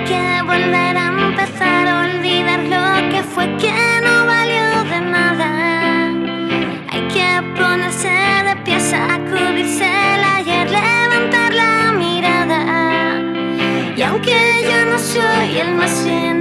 que volver a empezar, olvidar lo que fue que no valió de nada. Hay que ponerse de pie, sacudirse el ayer, levantar la mirada. Y aunque yo no soy el más